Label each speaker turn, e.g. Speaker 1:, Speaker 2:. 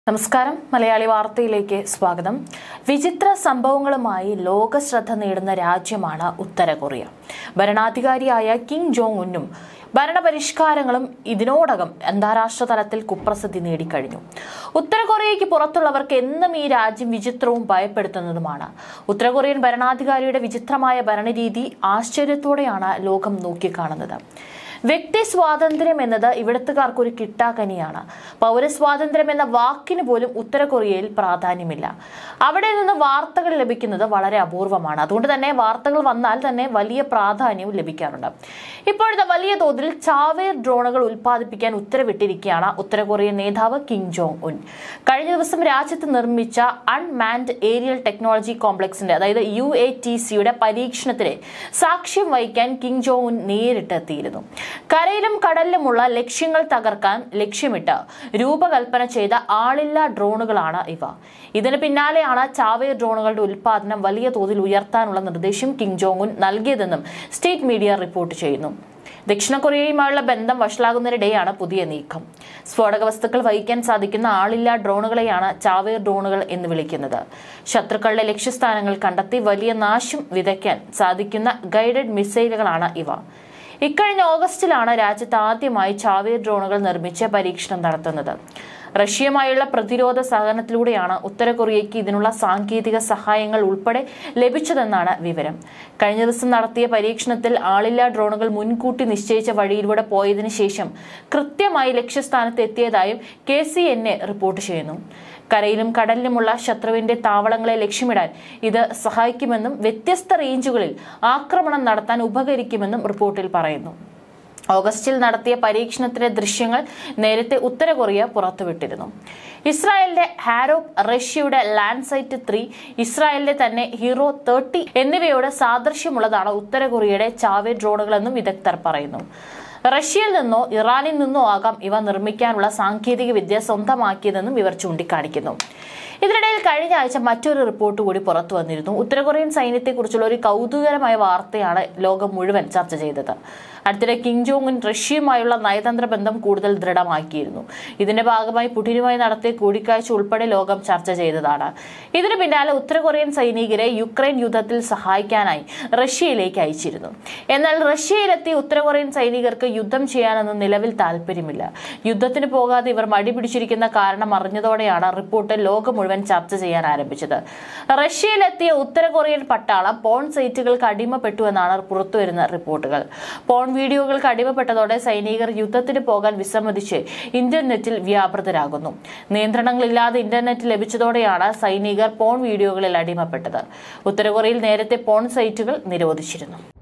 Speaker 1: നമസ്കാരം മലയാളി വാർത്തയിലേക്ക് സ്വാഗതം. വിചിത്ര സംഭവങ്ങളുമായി ലോക ശ്രദ്ധ നേടുന്ന രാജ്യമാണ് ഉത്തര കൊറിയ. ഭരണാധികാരിയായ കിം ജോങ് ഉന്നും ഭരണപരിഷ്കാരങ്ങളും ഇതിനോടകം അന്താരാഷ്ട്ര തലത്തിൽ കുപ്രസിദ്ധി നേടിക്കഴിഞ്ഞു. ഉത്തര കൊറിയയ്ക്ക് പുറത്തുള്ളവർക്ക് എന്നും ഈ രാജ്യം വിചിത്രവും ഭയപ്പെടുത്തുന്നതുമാണ്. ഉത്തര കൊറിയൻ ഭരണാധികാരിയുടെ വിചിത്രമായ ഭരണരീതി ആശ്ചര്യത്തോടെയാണ് ലോകം നോക്കിക്കാണുന്നത്. വ്യക്തി സ്വാതന്ത്ര്യം എന്നത് ഇവിടുത്തുകാർക്കൊരു കിട്ടാക്കനിയാണ്. പൗരസ്വാതന്ത്ര്യം എന്ന വാക്കിന് പോലും ഉത്തര കൊറിയയിൽ പ്രാധാന്യമില്ല. അവിടെ നിന്ന് വാർത്തകൾ ലഭിക്കുന്നത് വളരെ അപൂർവമാണ്. അതുകൊണ്ട് തന്നെ വാർത്തകൾ വന്നാൽ തന്നെ വലിയ പ്രാധാന്യവും ലഭിക്കാറുണ്ട്. ഇപ്പോഴത്തെ വലിയ തോതിൽ ചാവേർ ഡ്രോണുകൾ ഉൽപ്പാദിപ്പിക്കാൻ ഉത്തരവിട്ടിരിക്കുകയാണ് ഉത്തര കൊറിയൻ നേതാവ് കിം ജോങ് ഉൻ. കഴിഞ്ഞ ദിവസം രാജ്യത്ത് നിർമ്മിച്ച അൺമാൻഡ് ഏരിയൽ ടെക്നോളജി കോംപ്ലക്സിന്റെ അതായത് UATCയുടെ പരീക്ഷണത്തിന് സാക്ഷ്യം വഹിക്കാൻ കിം ജോങ് ഉൻ നേരിട്ട് എത്തിയിരുന്നു. കരയിലും കടലിലുമുള്ള ലക്ഷ്യങ്ങൾ തകർക്കാൻ ലക്ഷ്യമിട്ട് രൂപകൽപ്പന ചെയ്ത ആളില്ലാ ഡ്രോണുകളാണ് ഇവ. ഇതിന് പിന്നാലെയാണ് ചാവേർ ഡ്രോണുകളുടെ ഉൽപ്പാദനം വലിയ തോതിൽ ഉയർത്താനുള്ള നിർദ്ദേശം കിം ജോങ് ഉൻ നൽകിയതെന്നും സ്റ്റേറ്റ് മീഡിയ റിപ്പോർട്ട് ചെയ്യുന്നു. ദക്ഷിണ കൊറിയയുമായുള്ള ബന്ധം വഷളാകുന്നതിനിടെയാണ് പുതിയ നീക്കം. സ്ഫോടക വസ്തുക്കൾ വഹിക്കാൻ സാധിക്കുന്ന ആളില്ലാ ഡ്രോണുകളെയാണ് ചാവേർ ഡ്രോണുകൾ എന്ന് വിളിക്കുന്നത്. ശത്രുക്കളുടെ ലക്ഷ്യസ്ഥാനങ്ങൾ കണ്ടെത്തി വലിയ നാശം വിതയ്ക്കാൻ സാധിക്കുന്ന ഗൈഡഡ് മിസൈലുകളാണ് ഇവ. ഇക്കഴിഞ്ഞ ഓഗസ്റ്റിലാണ് രാജ്യത്ത് ആദ്യമായി ചാവേർ ഡ്രോണുകൾ നിർമ്മിച്ച് പരീക്ഷണം നടത്തുന്നത്. റഷ്യയുമായുള്ള പ്രതിരോധ സഹകരണത്തിലൂടെയാണ് ഉത്തര കൊറിയയ്ക്ക് ഇതിനുള്ള സാങ്കേതിക സഹായങ്ങൾ ഉൾപ്പെടെ ലഭിച്ചതെന്നാണ് വിവരം. കഴിഞ്ഞ ദിവസം നടത്തിയ പരീക്ഷണത്തിൽ ആളില്ലാ ഡ്രോണുകൾ മുൻകൂട്ടി നിശ്ചയിച്ച വഴിയിലൂടെ പോയതിനു ശേഷം കൃത്യമായി ലക്ഷ്യസ്ഥാനത്ത് എത്തിയതായും KCNA റിപ്പോർട്ട് ചെയ്യുന്നു. കരയിലും കടലിലുമുള്ള ശത്രുവിന്റെ താവളങ്ങളെ ലക്ഷ്യമിടാൻ ഇത് സഹായിക്കുമെന്നും വ്യത്യസ്ത റേഞ്ചുകളിൽ ആക്രമണം നടത്താൻ ഉപകരിക്കുമെന്നും റിപ്പോർട്ടിൽ പറയുന്നു. ഓഗസ്റ്റിൽ നടത്തിയ പരീക്ഷണത്തിലെ ദൃശ്യങ്ങൾ നേരത്തെ ഉത്തര കൊറിയ പുറത്തുവിട്ടിരുന്നു. ഇസ്രായേലിന്റെ ഹാരോപ്പ്, റഷ്യയുടെ ലാൻഡ്സൈറ്റ് 3, ഇസ്രായേലിന്റെ തന്നെ ഹീറോ 30 എന്നിവയോട് സാദൃശ്യമുള്ളതാണ് ഉത്തര കൊറിയയുടെ ചാവേർ ഡ്രോണുകളെന്നും വിദഗ്ധർ പറയുന്നു. റഷ്യയിൽ നിന്നോ ഇറാനിൽ നിന്നോ ആകാം ഇവ നിർമ്മിക്കാനുള്ള സാങ്കേതിക വിദ്യ സ്വന്തമാക്കിയതെന്നും ഇവർ ചൂണ്ടിക്കാണിക്കുന്നു. ഇതിനിടയിൽ കഴിഞ്ഞ ആഴ്ച മറ്റൊരു റിപ്പോർട്ട് കൂടി പുറത്തു വന്നിരുന്നു. ഉത്തര കൊറിയൻ സൈന്യത്തെക്കുറിച്ചുള്ള ഒരു കൗതുകരമായ വാർത്തയാണ് ലോകം മുഴുവൻ ചർച്ച ചെയ്തത്. അടുത്തിടെ കിം ജോങ് ഉൻ റഷ്യയുമായുള്ള നയതന്ത്ര ബന്ധം കൂടുതൽ ദൃഢമാക്കിയിരുന്നു. ഇതിന്റെ ഭാഗമായി പുടിനുമായി നടത്തിയ കൂടിക്കാഴ്ച ഉൾപ്പെടെ ലോകം ചർച്ച ചെയ്തതാണ്. ഇതിനു പിന്നാലെ ഉത്തര കൊറിയൻ സൈനികരെ യുക്രൈൻ യുദ്ധത്തിൽ സഹായിക്കാനായി റഷ്യയിലേക്ക് അയച്ചിരുന്നു. എന്നാൽ റഷ്യയിലെത്തിയ ഉത്തര കൊറിയൻ സൈനികർക്ക് യുദ്ധം ചെയ്യാനൊന്നും നിലവിൽ താല്പര്യമില്ല. യുദ്ധത്തിന് പോകാതെ ഇവർ മടി പിടിച്ചിരിക്കുന്ന കാരണം അറിഞ്ഞതോടെയാണ് റിപ്പോർട്ട് ലോകം മുഴുവൻ ചർച്ച ചെയ്യാൻ ആരംഭിച്ചത്. റഷ്യയിലെത്തിയ ഉത്തര കൊറിയൻ പട്ടാളം പോൺ സൈറ്റുകൾക്ക് അടിമപ്പെട്ടുവെന്നാണ് പുറത്തുവരുന്ന റിപ്പോർട്ടുകൾ. പോൺ വീഡിയോകൾക്ക് അടിമപ്പെട്ടതോടെ സൈനികർ യുദ്ധത്തിന് പോകാൻ വിസമ്മതിച്ച് ഇന്റർനെറ്റിൽ വ്യാപൃതരാകുന്നു. നിയന്ത്രണങ്ങളില്ലാതെ ഇന്റർനെറ്റ് ലഭിച്ചതോടെയാണ് സൈനികർ പോൺ വീഡിയോകളിൽ അടിമപ്പെട്ടത്. ഉത്തര കൊറിയയിൽ നേരത്തെ പോൺ സൈറ്റുകൾ നിരോധിച്ചിരുന്നു.